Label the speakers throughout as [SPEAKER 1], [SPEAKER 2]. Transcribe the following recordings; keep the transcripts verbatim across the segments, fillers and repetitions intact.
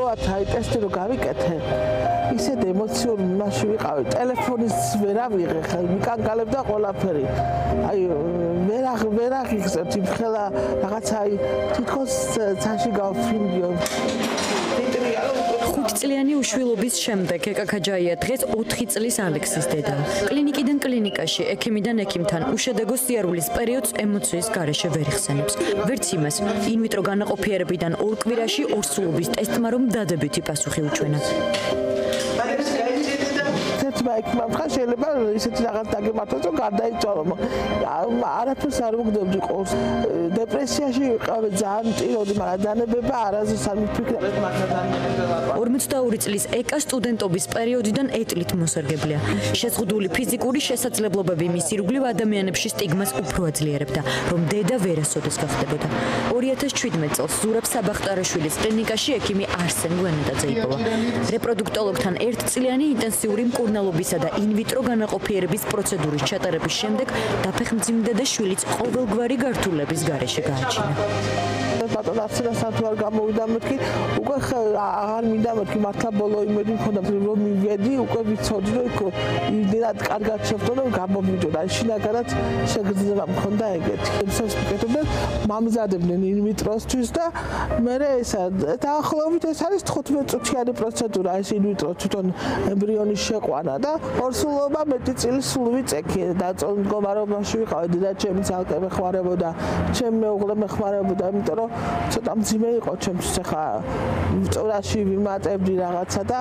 [SPEAKER 1] ნახევარად აი ტესტი რო გავიკეთე ისეთ ემოციური იმაში ვიყავი ტელეფონის ვერ ავიღე ხა მიკანკალებდა ყველაფერი აი ვერ ვერ აღიხსენებ იმხელა რაღაცა აი თითქოს ცაში გავფრინდიო
[SPEAKER 2] ხუთწლიანი უშვილობის შემდეგ ეკა ქაჯაია დღეს ოთხი წლის ალექსის დედა. კლინიკიდან კლინიკაში, ექიმიდან ექიმთან უშედეგო სიარულის პერიოდს ემოციის გარეშე ვერ იხსენებს. ვერც იმას, ინვიტრო განაყოფიერებიდან ორ კვირაში ორსულობის ტესტმა რომ დადებითი პასუხი უჩვენა.
[SPEAKER 1] მაიქმა ხან შეიძლება ისეთი რაღაც დაგემართოს რომ გარდაიცვალო არაფერს არ უგდებდი ყურს დეპრესიაში ვიყავი ძალიან ტიროდი მაგრამ დანებება არასდროს არ მიფიქრე
[SPEAKER 2] ორმოცდაორი წლის ეკა სტუდენტობის პერიოდიდან ეტლით მოსარგებლია შეზღუდული ფიზიკური შესაძლებლობები მის ირგვლივ ადამიანებში სტიგმას უფრო აძლიერებდა რომ დედა ვერასოდეს გახდებოდა ორი ათას შვიდმეტ წელს ზურაბ საბახტარაშვილის კლინიკაში ექიმი არსენ გვენეტაძე იპოვა რეპროდუქტოლოგთან ერთწლიანი ინტენსიური მკურნალობისა და ინვიტრო განაყოფიერების პროცედურის ჩატარების შემდეგ დაფეხმძიმდა და შვილიც ყოველგვარი გართულების გარეშე გააჩინა.
[SPEAKER 1] ბატონ არცენასაც ვარ გამოვიდა მეთქი უკვე აღარ მინდა მეთქი მართლა ბოლო იმედი მქონდა რომ მივედი უკვე ვიცოდი რომ იქ იმდენად კარგად შევხვდო რომ გამომიჯოდა შინაგანად შეგრძნება მქონდა ეგეთი იმსაც ვიკეთებდნენ მამზადებდნენ ინვიტროსთვის და მე ესა დაახლოებით ეს არის თხუთმეტ წუთიანი პროცედურა ეს ინვიტრო თვითონ ემბრიონის შეყვანა და ორსულობა მეტი წილი სულ ვიწექი დაწოლ მდგომარეობაში ვიყავი და ჩემი ძალკე მეხმარებოდა ჩემი მეუღლე მეხმარებოდა იმიტომ რომ ცოტა მძიმე იყო ჩემთვის ახლა წვრაში ვიმატებდი რაღაცა და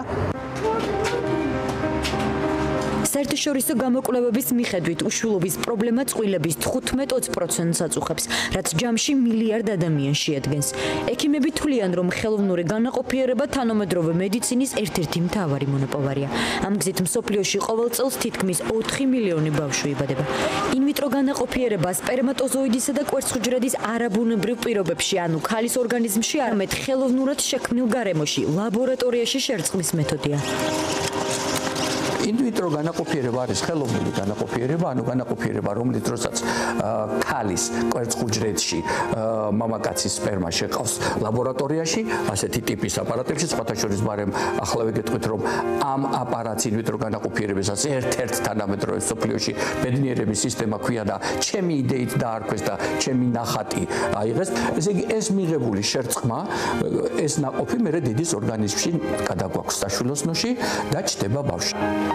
[SPEAKER 2] საერთაშორისო გამოკვლევების მიხედვით უშვილობის პრობლემა წყვილების თხუთმეტ ოცი პროცენტს აწუხებს, რაც ჯამში მილიარდ ადამიანს შეადგენს. ექიმები თვლიან, რომ ხელოვნური განაყოფიერება თანამედროვე მედიცინის ერთ-ერთი მთავარი მონოპოვარია. ამ გზით მსოფლიოში ყოველ წელს თითქმის ოთხი მილიონი ბავშვი იბადება. ინვიტრო განაყოფიერება სპერმატოზოიდისა და კვერცხუჯრედის არაბუნებრივ პირობებში, ანუ ქალის ორგანიზმში, არამედ ხელოვნურად შექმნილ გარემოში, ლაბორატორიაში შერწყმის მეთოდია.
[SPEAKER 3] ინვიტრო განაყოფიერება არის ხელოვნური განაყოფიერება, ანუ განაყოფიერება, რომლის დროსაც ქალის კვერცხუჯრედში მამაკაცის სპერმა შეყავს ლაბორატორიაში, ასეთი ტიპის აპარატებში, სხვათა შორის მარემ ახლა ვიგეთქვით, რომ ამ აპარატს ინვიტრო განაყოფიერებასაც ერთ-ერთ თანამედროვე მსოფლიოში ბედნიერების სისტემა ქვია და ჩემი იდეით დაარქვეს და ჩემი ნახატი აიღეს. ესე იგი, ეს მიღებული შერწყმა, ეს ნაყოფი მერე დედის ორგანიზმში გადაგვაქვს საშვილოსნოში და ჩდება ბავშვი.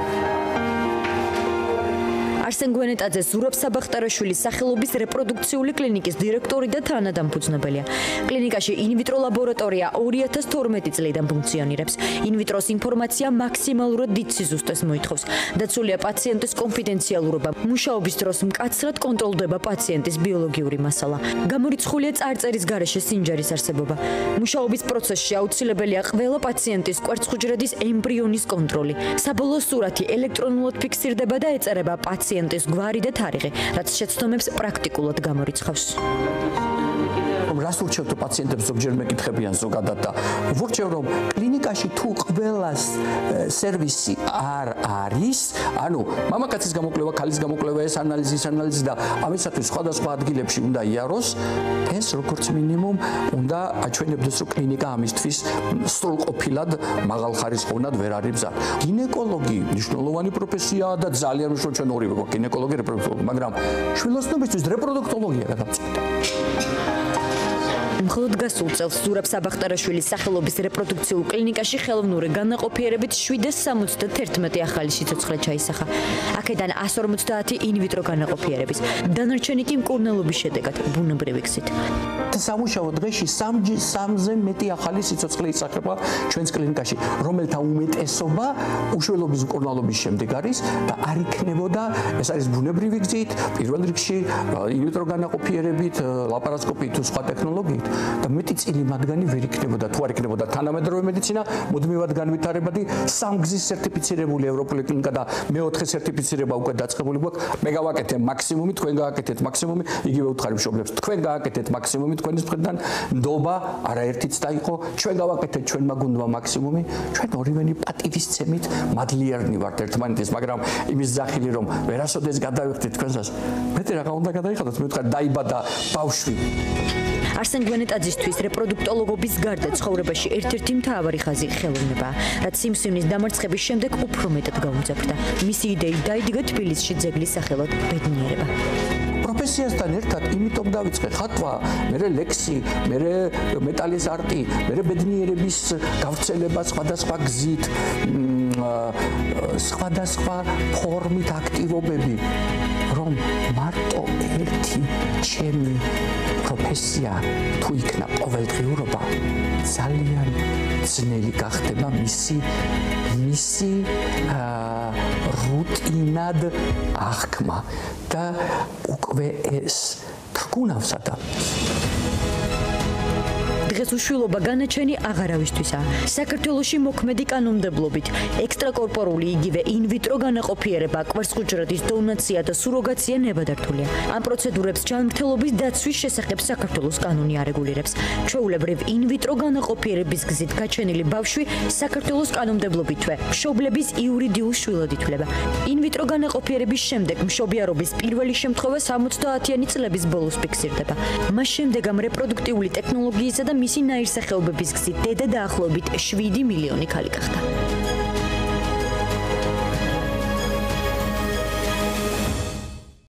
[SPEAKER 2] არსენ გვენეტაძე ზურაბ საბახტარაშვილის სახელობის რეპროდუქციული კლინიკის დირექტორი და თანადამფუძნებელია. კლინიკაში ინვიტრო ლაბორატორია ორი ათას თორმეტი წლიდან ფუნქციონირებს. ინვიტროს ინფორმაცია მაქსიმალურად დიდ სიზუსტეს მოითხოვს. დაცულია პაციენტის კონფიდენციალურობა. მუშაობის დროს მკაცრად კონტროლდება პაციენტის ბიოლოგიური მასალა. გამორიცხულია წარწერის გარეშე სინჯარის არსებობა. მუშაობის პროცესში აუცილებელია ყველა პაციენტის კვერცხუჯრედის ემბრიონის კონტროლი. საბოლოო სურათი ელექტრონულად ფიქსირდება და ეწერება პაციენტის გვარი და თარიღი, რაც შეცდომებს პრაქტიკულად გამორიცხავს.
[SPEAKER 3] რას ურჩევ თუ პაციენტებს ზოგჯერ მეკითხებიან ზოგადად და ვურჩევ რომ კლინიკაში თუ ყველას სერვისი არ არის, ანუ მამაკაცის გამოკვლევა, ქალის გამოკვლევა, ეს ანალიზი, ეს ანალიზი და ამისათვის სხვადასხვა ადგილებში უნდა იაროს, ეს როგორც მინიმუმ უნდა აჩვენებდეს რომ კლინიკა ამისთვის სრულყოფილად მაღალხარისხოვნად ვერ არის მზად. გინეკოლოგი მნიშვნელოვანი პროფესიაა და ძალიან მნიშვნელოვანი ჩვენ ორივე გვაქვს გინეკოლოგი, რეპროდუქტოლოგი, მაგრამ შვილოსნობისთვის რეპროდუქტოლოგია გადამწყვეტა.
[SPEAKER 2] მხოლოდ გასულ წელს ზურაბ საბახტარაშვილის სახელობის რეპროდუქციულ კლინიკაში ხელოვნური განაყოფიერებით შვიდას სამოცდაერთმეტი ახალი სიცოცხლე ჩაისახა. აქედან ასს ორმოცდაათი ინვიტრო განაყოფიერების, დანარჩენი კი მკურნალობის შედეგად ბუნებრივი გზით.
[SPEAKER 3] სამუშაო დღეში სამზე მეტი ახალი სიცოცხლე ისახება ჩვენს კლინიკაში, რომელთა უმეტესობა უშველობის მკურნალობის შემდეგ არის და არ იქნებოდა, ეს არის ბუნებრივი გზით, პირველ რიგში ინვიტრო განაყოფიერებით, ლაპარასკოპიით თუ სხვა ტექნოლოგიით. და მეტი წილი მათგანი ვერ იქნებოდა თუ არ იქნებოდა თანამედროვე მედიცინა მუდმივად განვითარებადი სამგზის სერტიფიცირებული ევროპული კლინიკა და მეოთხე სერტიფიცირება უკვე დაწყებული გვაქვს მე გავაკეთე მაქსიმუმი თქვენ გააკეთეთ მაქსიმუმი იგივე უთხარი მშობლებს თქვენ გააკეთეთ მაქსიმუმი თქვენის მხრიდან ნდობა არაერთიც დაიყო ჩვენ გავაკეთეთ ჩვენმა გუნდმა მაქსიმუმი ჩვენ ორივენი პატივისცემით მადლიერნი ვართ ერთმანეთის მაგრამ იმის ზახილი რომ ვერასოდეს გადავიხდით თქვენსას მეტი რაღა უნდა გადაიხადოთ მე ვთქვა დაიბადა ბავშვი
[SPEAKER 2] არსენ გვენეტაძისთვის რეპროდუქტოლოგობის გარდა ცხოვრებაში ერთ-ერთი მთავარი ხაზი ხელოვნებაა, რაც სიმსივნის დამარცხების შემდეგ უფრო მეტად გაუმძაფრდა. მისი იდეით დაიდგა თბილისში ძეგლის სახელად ბედნიერება.
[SPEAKER 3] პროფესიასთან ერთად იმიტომ დავიწყე ხატვა, მე ლექსი, მე მეტალის არტი, მე ბედნიერების გავრცელება სხვადასხვა გზით, სხვადასხვა ფორმით აქტივობები, რომ მარტო ერთი ჩემი პროფესია თუ იქნა ყოველდღიურობა, ძალიან ძნელი გახდება მისი მისი რუტინად აღქმა და უკვე ეს თქუნავს ადამიანს.
[SPEAKER 2] დღეს უშვილობა განაჩენი აღარავისთვისაა. საქართველოში მოქმედი კანონმდებლობით ექსტრაკორპორული იგივე ინვიტრო განაყოფიერება, კვერცხუჯრედის დონაცია და სუროგაცია ნებადართულია. ამ პროცედურებს ჯანმრთელობის დაცვის შესახებ საქართველოს კანონი არეგულირებს. ჩვეულებრივ ინვიტრო განაყოფიერების გზით გაჩენილი ბავშვი საქართველოს კანონმდებლობითვე მშობლების იურიდიულ შვილად ითვლება. ინვიტრო განაყოფიერების შემდეგ მშობიარობის პირველი შემთხვევა სამოცდაათიანი წლების ბოლოს ფიქსირდება. მას შემდეგ ამ რეპროდუქტიული ტექნოლოგიისა და მისი ნაირსახეობების გზით დედა დაახლოებით შვიდი მილიონი ქალი გახდა.